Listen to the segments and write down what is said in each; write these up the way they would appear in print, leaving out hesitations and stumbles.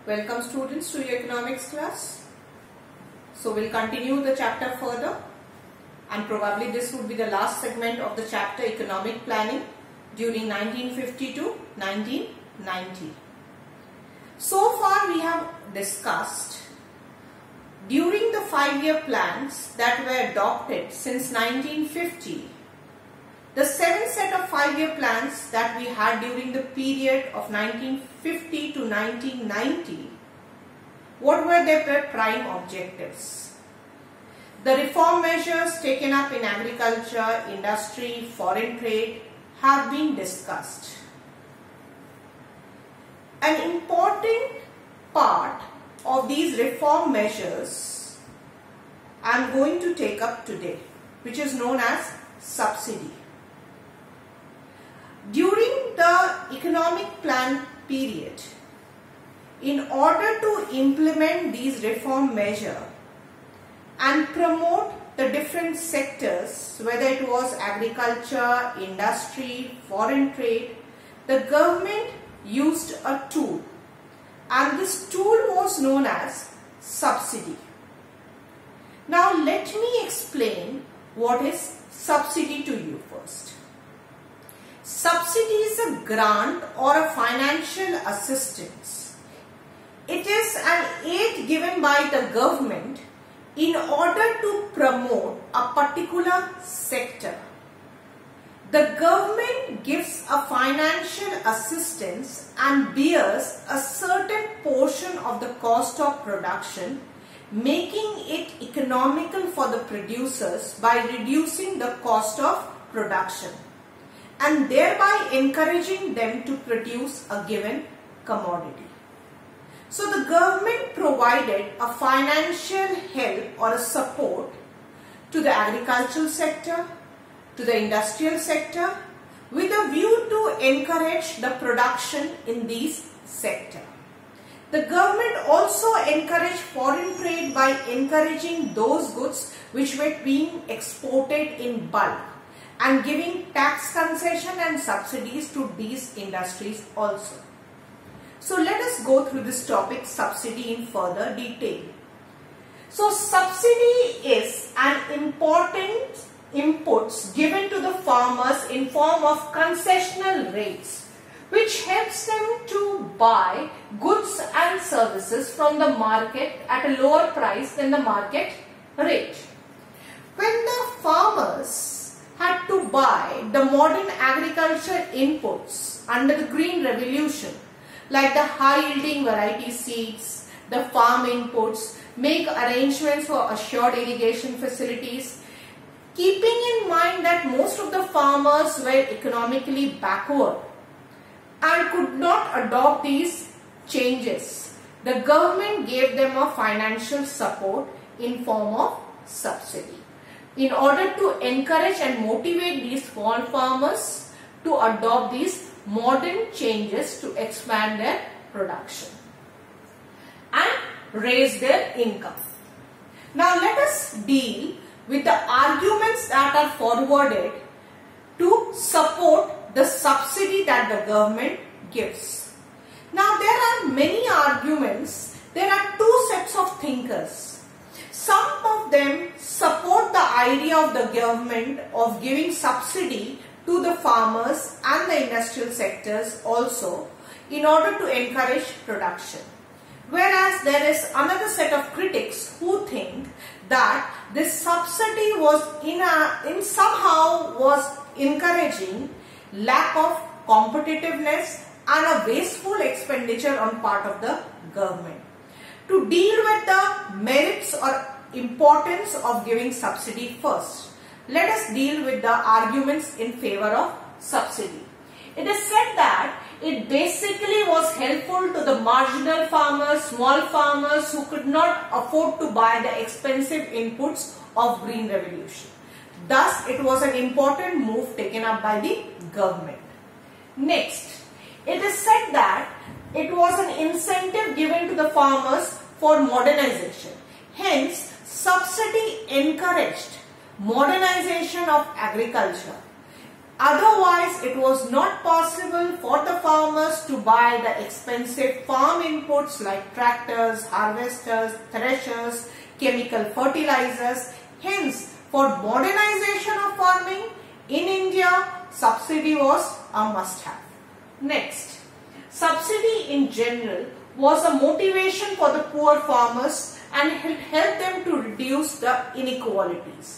Welcome students to your economics class. So we'll continue the chapter further, and probably this would be the last segment of the chapter economic planning during 1950 to 1990. So far we have discussed during the 5-year plans that were adopted since 1950, the 7 set of 5-year plans that we had during the period of 1950 to 1990, what were their prime objectives? The reform measures taken up in agriculture, industry, foreign trade have been discussed. An important part of these reform measures I am going to take up today, which is known as subsidy. During the economic plan period, in order to implement these reform measures and promote the different sectors, whether it was agriculture, industry, foreign trade, the government used a tool, and this tool was known as subsidy. Now let me explain what is subsidy to you first. Subsidy is a grant or a financial assistance. It is an aid given by the government in order to promote a particular sector. The government gives a financial assistance and bears a certain portion of the cost of production, making it economical for the producers by reducing the cost of production, and thereby encouraging them to produce a given commodity. So the government provided a financial help or a support to the agricultural sector, to the industrial sector, with a view to encourage the production in these sectors. The government also encouraged foreign trade by encouraging those goods which were being exported in bulk, and giving tax concession and subsidies to these industries also. So let us go through this topic, subsidy, in further detail. So subsidy is an important inputs given to the farmers in form of concessional rates, which helps them to buy goods and services from the market at a lower price than the market rate. When the farmers had to buy the modern agriculture inputs under the Green Revolution, like the high-yielding variety seeds, the farm inputs, make arrangements for assured irrigation facilities, keeping in mind that most of the farmers were economically backward and could not adopt these changes, the government gave them a financial support in form of subsidy, in order to encourage and motivate these small farmers to adopt these modern changes to expand their production and raise their income. Now let us deal with the arguments that are forwarded to support the subsidy that the government gives. Now there are many arguments. There are two sets of thinkers. Some of them support the idea of the government of giving subsidy to the farmers and the industrial sectors also in order to encourage production. Whereas there is another set of critics who think that this subsidy was somehow was encouraging lack of competitiveness and a wasteful expenditure on part of the government. To deal with the merits or importance of giving subsidy first, let us deal with the arguments in favor of subsidy. It is said that it basically was helpful to the marginal farmers, small farmers who could not afford to buy the expensive inputs of Green Revolution. Thus, it was an important move taken up by the government. Next, it is said that it was an incentive given to the farmers for modernization. Hence, subsidy encouraged modernization of agriculture. Otherwise, it was not possible for the farmers to buy the expensive farm inputs like tractors, harvesters, threshers, chemical fertilizers. Hence, for modernization of farming in India, subsidy was a must-have. Next, subsidy in general was a motivation for the poor farmers and helped them to reduce the inequalities.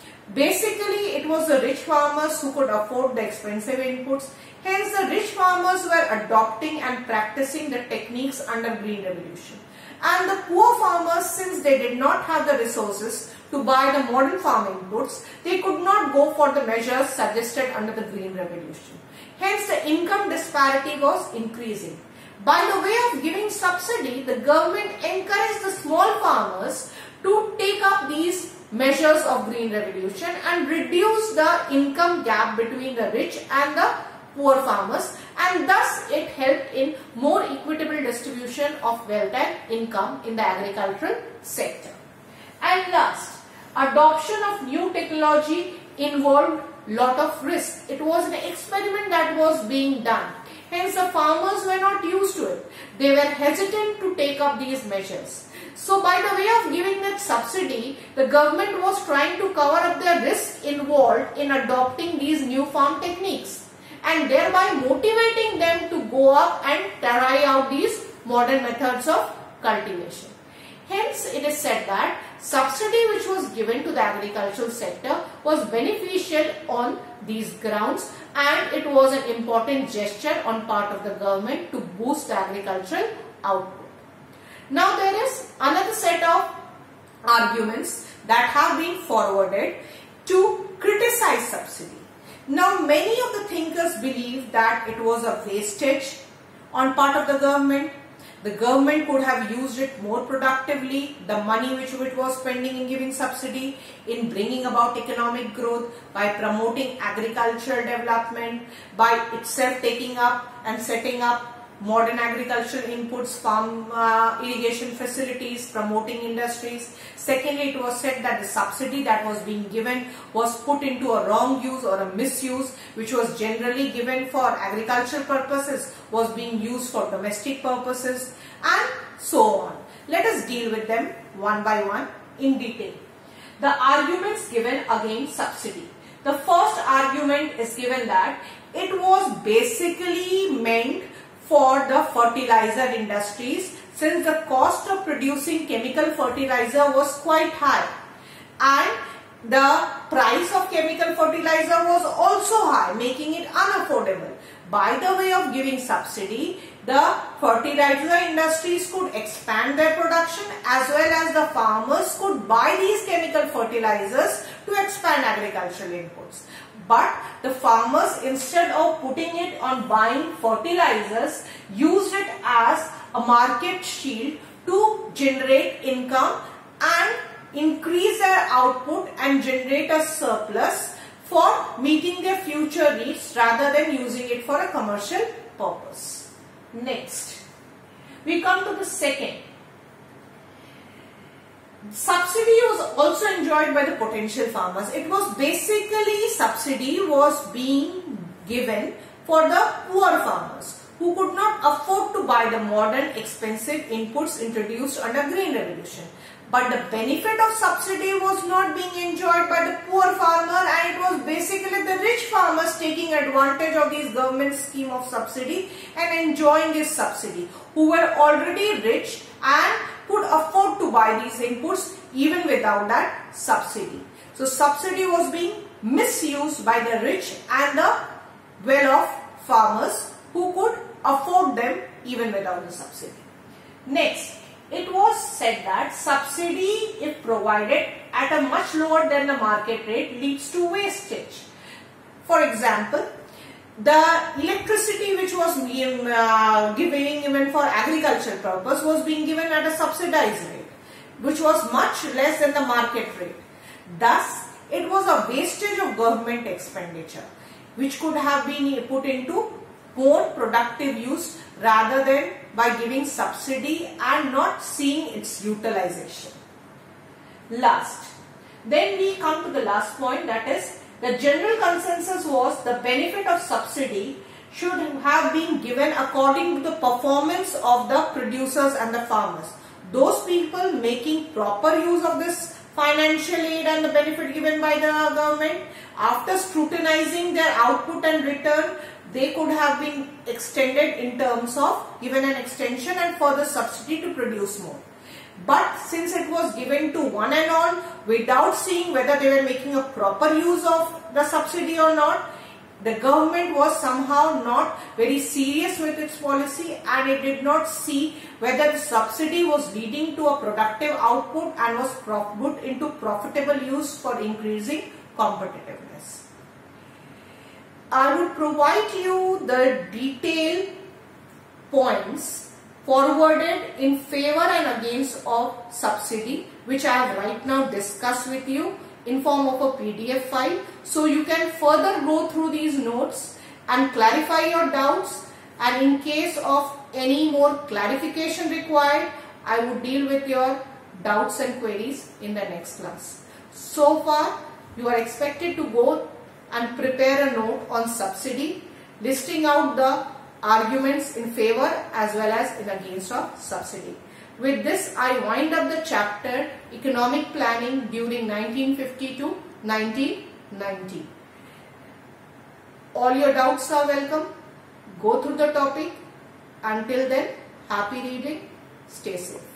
Basically, it was the rich farmers who could afford the expensive inputs. Hence, the rich farmers were adopting and practicing the techniques under Green Revolution. And the poor farmers, since they did not have the resources to buy the modern farm inputs, they could not go for the measures suggested under the Green Revolution. Hence, the income disparity was increasing. By the way of giving subsidy, the government encouraged the small farmers to take up these measures of Green Revolution and reduce the income gap between the rich and the poor farmers, and thus it helped in more equitable distribution of wealth and income in the agricultural sector. And last, adoption of new technology involved lot of risk. It was an experiment that was being done. Hence, the farmers were not used to it. They were hesitant to take up these measures. So, by the way of giving that subsidy, the government was trying to cover up the risk involved in adopting these new farm techniques and thereby motivating them to go up and try out these modern methods of cultivation. Hence, it is said that subsidy which was given to the agricultural sector was beneficial on these grounds, and it was an important gesture on part of the government to boost the agricultural output. Now, there is another set of arguments that have been forwarded to criticize subsidy. Now, many of the thinkers believe that it was a wastage on part of the government. The government could have used it more productively, the money which it was spending in giving subsidy, in bringing about economic growth, by promoting agricultural development, by itself taking up and setting up modern agricultural inputs, farm irrigation facilities, promoting industries. Secondly, it was said that the subsidy that was being given was put into a wrong use or a misuse, which was generally given for agricultural purposes, was being used for domestic purposes, and so on. Let us deal with them one by one in detail. The arguments given against subsidy. The first argument is given that it was basically meant for the fertilizer industries, since the cost of producing chemical fertilizer was quite high and the price of chemical fertilizer was also high, making it unaffordable. By the way of giving subsidy, the fertilizer industries could expand their production, as well as the farmers could buy these chemical fertilizers to expand agricultural inputs. But the farmers, instead of putting it on buying fertilizers, used it as a market shield to generate income and increase their output and generate a surplus for meeting their future needs rather than using it for a commercial purpose. Next, we come to the second. Subsidy was also enjoyed by the potential farmers. It was basically, subsidy was being given for the poor farmers who could not afford to buy the modern expensive inputs introduced under Green Revolution. But the benefit of subsidy was not being enjoyed by the poor farmer, and it was basically the rich farmers taking advantage of this government scheme of subsidy and enjoying this subsidy, who were already rich and could afford to buy these inputs even without that subsidy. So, subsidy was being misused by the rich and the well-off farmers who could afford them even without the subsidy. Next, it was said that subsidy, if provided at a much lower than the market rate, leads to wastage. For example, the electricity which was given for agricultural purpose was being given at a subsidized rate, which was much less than the market rate. Thus, it was a wastage of government expenditure, which could have been put into more productive use rather than by giving subsidy and not seeing its utilization. Last, then we come to the last point, that is the general consensus was the benefit of subsidy should have been given according to the performance of the producers and the farmers. Those people making proper use of this financial aid and the benefit given by the government, after scrutinizing their output and return, they could have been extended in terms of given an extension and further subsidy to produce more. But since it was given to one and all without seeing whether they were making a proper use of the subsidy or not, the government was somehow not very serious with its policy, and it did not see whether the subsidy was leading to a productive output and was put into profitable use for increasing competitiveness. I would provide you the detailed points forwarded in favor and against of subsidy, which I have right now discussed with you in form of a PDF file. So you can further go through these notes and clarify your doubts, and in case of any more clarification required, I would deal with your doubts and queries in the next class. So far, you are expected to go and prepare a note on subsidy, listing out the arguments in favor as well as in against of subsidy. With this, I wind up the chapter Economic Planning during 1950 to 1990. All your doubts are welcome. Go through the topic. Until then, happy reading. Stay safe.